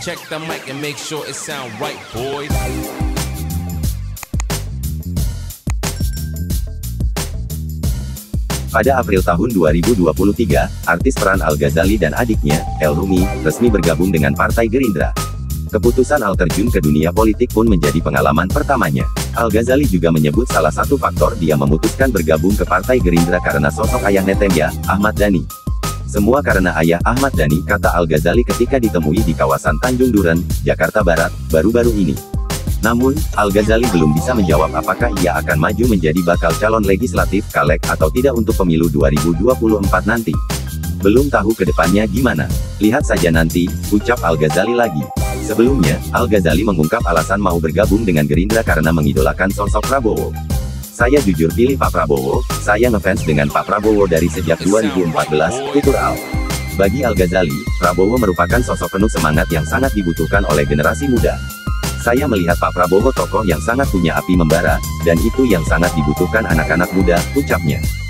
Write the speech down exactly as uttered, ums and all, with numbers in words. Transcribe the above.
Check the mic and make sure it sound right, boys. Pada April tahun dua ribu dua puluh tiga, artis peran Al-Ghazali dan adiknya, El Rumi, resmi bergabung dengan Partai Gerindra. Keputusan Al terjun ke dunia politik pun menjadi pengalaman pertamanya. Al-Ghazali juga menyebut salah satu faktor dia memutuskan bergabung ke Partai Gerindra karena sosok ayah netemnya, Ahmad Dhani. Semua karena ayah Ahmad Dhani, kata Al-Ghazali ketika ditemui di kawasan Tanjung Duren, Jakarta Barat, baru-baru ini. Namun, Al-Ghazali belum bisa menjawab apakah ia akan maju menjadi bakal calon legislatif Caleg atau tidak untuk pemilu dua ribu dua puluh empat nanti. Belum tahu ke depannya gimana. Lihat saja nanti, ucap Al-Ghazali lagi. Sebelumnya, Al-Ghazali mengungkap alasan mau bergabung dengan Gerindra karena mengidolakan sosok Prabowo. Saya jujur pilih Pak Prabowo, saya ngefans dengan Pak Prabowo dari sejak dua ribu empat belas, tutur Al. Bagi Al-Ghazali, Prabowo merupakan sosok penuh semangat yang sangat dibutuhkan oleh generasi muda. Saya melihat Pak Prabowo tokoh yang sangat punya api membara, dan itu yang sangat dibutuhkan anak-anak muda, ucapnya.